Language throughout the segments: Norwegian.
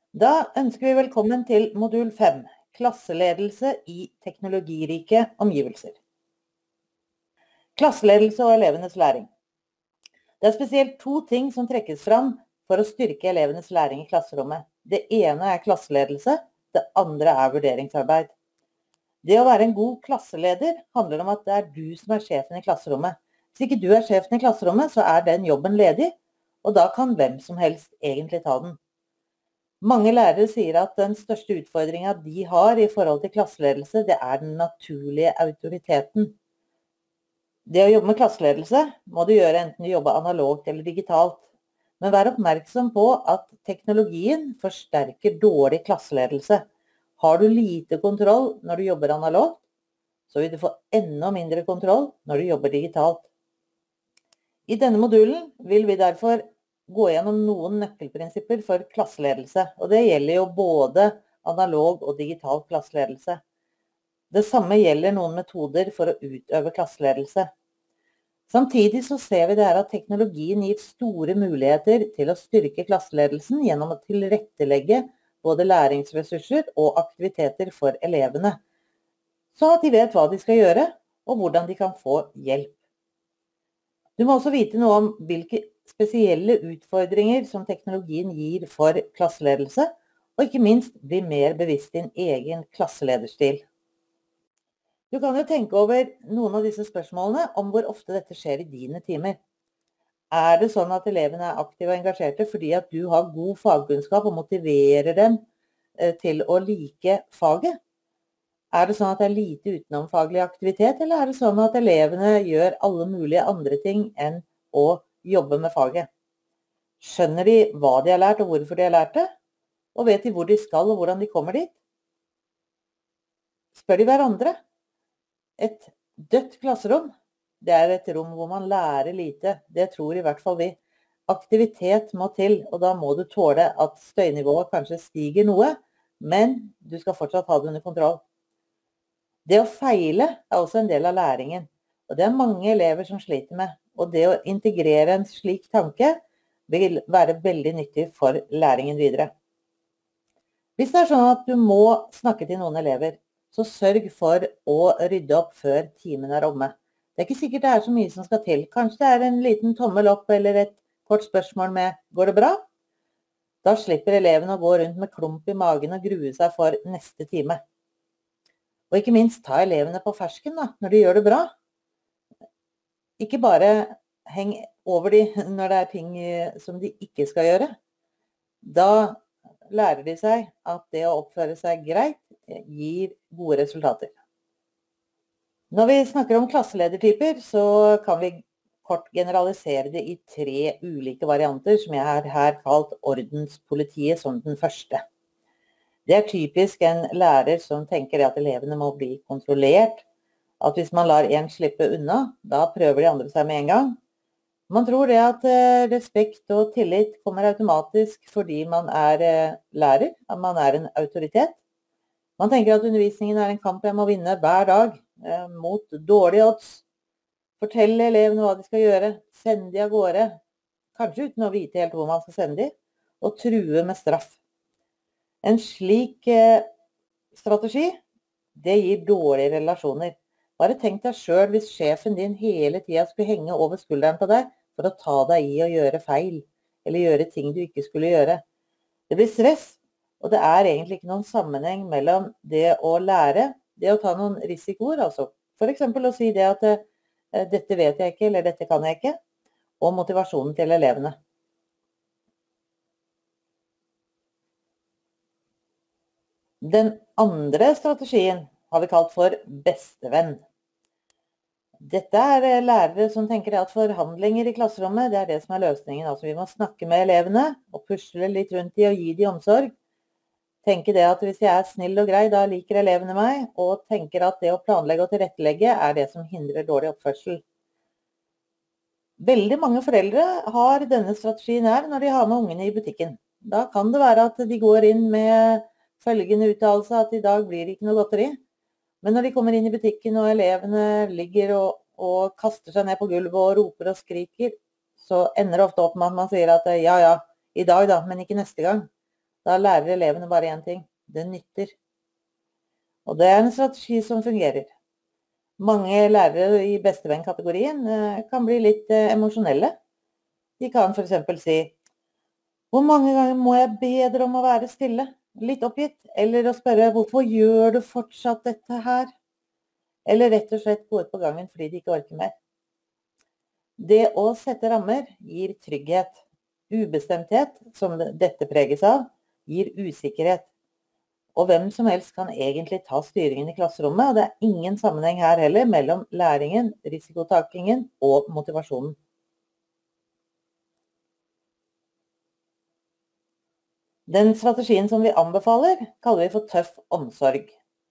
Da ønsker vi velkommen til modul 5, klasseledelse i teknologirike omgivelser. Klasseledelse og elevenes læring. Det er spesielt to ting som trekkes fram for å styrke elevenes læring i klasserommet. Det ene er klasseledelse, det andre er vurderingsarbeid. Det å være en god klasseleder handler om at det er du som er sjefen i klasserommet. Hvis ikke du er sjefen i klasserommet, så er den jobben ledig, og da kan hvem som helst egentlig ta den. Mange lærere sier at den største utfordringen de har i forhold til klasseledelse, det er den naturlige autoriteten. Det å jobbe med klasseledelse må du gjøre enten du jobber analogt eller digitalt. Men vær oppmerksom på at teknologien forsterker dårlig klasseledelse. Har du lite kontroll når du jobber analogt, så vil du få enda mindre kontroll når du jobber digitalt. I denne modulen vil vi derfor gå gjennom noen nøkkelprinsipper for klasseledelse, og det gjelder jo både analog og digital klasseledelse. Det samme gjelder noen metoder for å utøve klasseledelse. Samtidig så ser vi det her at teknologien gir store muligheter til å styrke klasseledelsen gjennom å tilrettelegge både læringsressurser og aktiviteter for elevene, så at de vet hva de skal gjøre og hvordan de kan få hjelp. Du må også vite noe om hvilke spesielle utfordringer som teknologien gir for klasseledelse, og ikke minst bli mer bevisst din egen klasselederstil. Du kan jo tenke over noen av disse spørsmålene om hvor ofte dette skjer i dine timer. Er det sånn at elevene er aktive og engasjerte fordi at du har god fagkunnskap og motiverer dem til å like faget? Er det sånn at det er lite utenomfaglig aktivitet, eller er det sånn at elevene gjør alle mulige andre ting enn å jobbe med faget? Skjønner de hva de har lært og hvorfor de har lært det? Og vet de hvor de skal og hvordan de kommer dit? Spør de hverandre? Et dødt klasserom, det er et rom hvor man lærer lite. Det tror i hvert fall vi. Aktivitet må til, og da må du tåle at støynivået kanskje stiger noe, men du skal fortsatt ha det under kontroll. Det å feile er også en del av læringen, og det er mange elever som sliter med. Og det å integrere en slik tanke vil være veldig nyttig for læringen videre. Hvis det er sånn at du må snakke til noen elever, så sørg for å rydde opp før timen er omme. Det er ikke sikkert det er så mye som skal til. Kanskje det er en liten tommel opp eller et kort spørsmål med «Går det bra?» Da slipper eleven å gå rundt med klump i magen og grue seg for neste time. Og ikke minst ta elevene på fersken når de gjør det bra. Ikke bare heng over de når det er ting som de ikke skal gjøre. Da lærer de seg at det å oppføre seg greit gir gode resultater. Når vi snakker om klasseledertyper, så kan vi kort generalisere det i 3 ulike varianter, som jeg har her kalt ordenspolitiet som den første. Det er typisk en lærer som tenker at elevene må bli kontrollert, at hvis man lar en slippe unna, da prøver de andre seg med en gang. Man tror det at respekt og tillit kommer automatisk fordi man er lærer, at man er en autoritet. Man tenker at undervisningen er en kamp jeg må vinne hver dag, mot dårlige odds. Fortelle elevene hva de skal gjøre, sende de av gårde, kanskje uten å vite helt hvor man skal sende de, og true med straff. En slik strategi, det gir dårlige relasjoner. Bare tenk deg selv hvis sjefen din hele tiden skulle henge over skulderen på deg for å ta deg i å gjøre feil, eller gjøre ting du ikke skulle gjøre. Det blir stress, og det er egentlig ikke noen sammenheng mellom det å lære, det å ta noen risikoer, altså for eksempel å si det at dette vet jeg ikke, eller dette kan jeg ikke, og motivasjonen til elevene. Den andre strategien har vi kalt for bestevenn. Dette er lærere som tenker at forhandlinger i klasserommet, det er det som er løsningen. Altså vi må snakke med elevene og pusle litt rundt de og gi de omsorg. Tenke det at hvis jeg er snill og grei, da liker elevene meg, og tenker at det å planlegge og tilrettelegge er det som hindrer dårlig oppførsel. Veldig mange foreldre har denne strategien her når de har med ungene i butikken. Da kan det være at de går inn med følgende uttalelse at i dag blir det ikke noe godteri. Men når de kommer inn i butikken og elevene ligger og kaster seg ned på gulvet og roper og skriker, så ender det ofte opp med at man sier at ja, i dag da, men ikke neste gang. Da lærer elevene bare en ting: det nytter. Og det er en strategi som fungerer. Mange lærere i bestevenn-kategorien kan bli litt emosjonelle. De kan for eksempel si: hvor mange ganger må jeg be dere om å være stille? Litt oppgitt. Eller å spørre: hvorfor gjør du fortsatt dette her? Eller rett og slett gå ut på gangen fordi de ikke orker mer. Det å sette rammer gir trygghet. Ubestemthet, som dette preges av, gir usikkerhet. Og hvem som helst kan egentlig ta styringen i klasserommet, og det er ingen sammenheng her heller mellom læringen, risikotakingen og motivasjonen. Den strategien som vi anbefaler, kaller vi for tøff omsorg.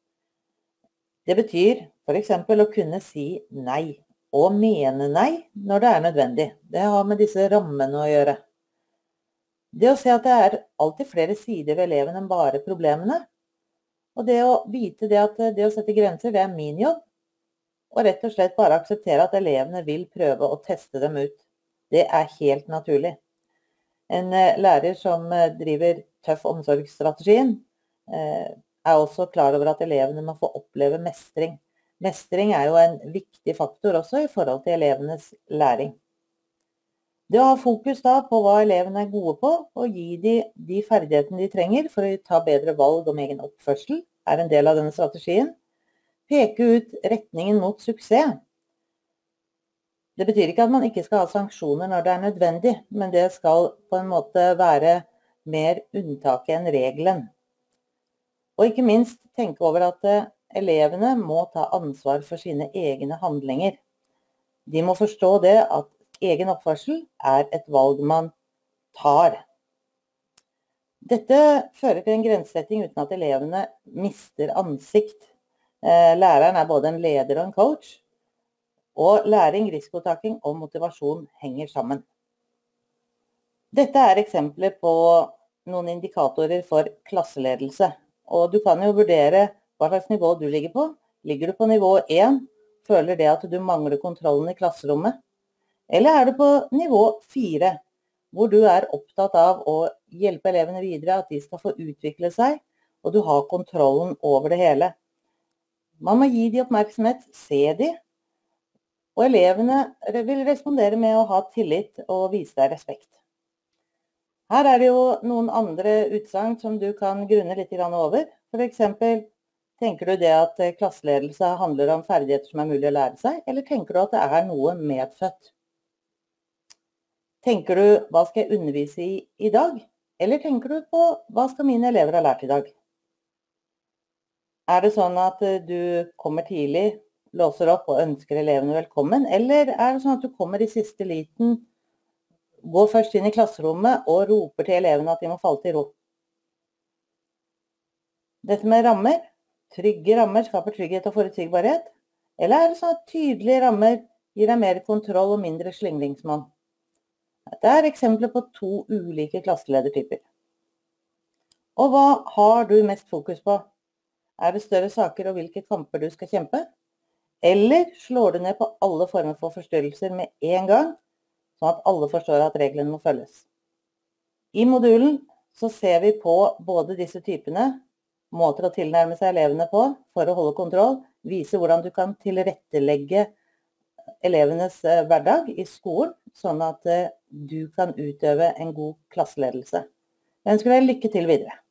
Det betyr for eksempel å kunne si nei, og mene nei når det er nødvendig. Det har med disse rammene å gjøre. Det å se at det er alltid flere sider ved eleven enn bare problemene, og det å vite det at det å sette grenser, det er min jobb, og rett og slett bare akseptere at elevene vil prøve å teste dem ut. Det er helt naturlig. En lærer som driver tøff omsorgsstrategien er også klar over at elevene må få oppleve mestring. Mestring er jo en viktig faktor også i forhold til elevenes læring. Det å ha fokus da på hva elevene er gode på, og gi de ferdighetene de trenger for å ta bedre valg om egen oppførsel, er en del av denne strategien. Peke ut retningen mot suksess. Det betyr ikke at man ikke skal ha sanksjoner når det er nødvendig, men det skal på en måte være mer unntaket enn regelen. Og ikke minst tenke over at elevene må ta ansvar for sine egne handlinger. De må forstå det at egen oppførsel er et valg man tar. Dette fører til en grensesetting uten at elevene mister ansikt. Læreren er både en leder og en coach, og læring, risikotaking og motivasjon henger sammen. Dette er eksempler på noen indikatorer for klasseledelse, og du kan jo vurdere hva slags nivå du ligger på. Ligger du på nivå 1, føler det at du mangler kontrollen i klasserommet? Eller er du på nivå 4, hvor du er opptatt av å hjelpe elevene videre, at de skal få utvikle seg, og du har kontrollen over det hele? Man må gi de oppmerksomhet, se de, og elevene vil respondere med å ha tillit og vise deg respekt. Her er det jo noen andre utsagn som du kan grunne litt over. For eksempel, tenker du det at klasseledelse handler om ferdigheter som er mulig å lære seg, eller tenker du at det er noe medfødt? Tenker du, hva skal jeg undervise i dag? Eller tenker du på, hva skal mine elever ha lært i dag? Er det sånn at du kommer tidlig, låser opp og ønsker elevene velkommen? Eller er det sånn at du kommer i siste liten, går først inn i klasserommet og roper til elevene at de må falle til ro? Dette med rammer, trygge rammer skaper trygghet og forutsigbarhet. Eller er det sånn at tydelige rammer gir deg mer kontroll og mindre slingringsmonn? Dette er eksempler på 2 ulike klasseledertyper. Og hva har du mest fokus på? Er det større saker og hvilke kamper du skal kjempe? Eller slår du ned på alle former for forstyrrelser med en gang, sånn at alle forstår at reglene må følges? I modulen så ser vi på både disse typene, måter å tilnærme seg elevene på for å holde kontroll, vise hvordan du kan tilrettelegge elevenes hverdag i skolen, sånn at du kan utøve en god klasseledelse. Jeg ønsker deg lykke til videre.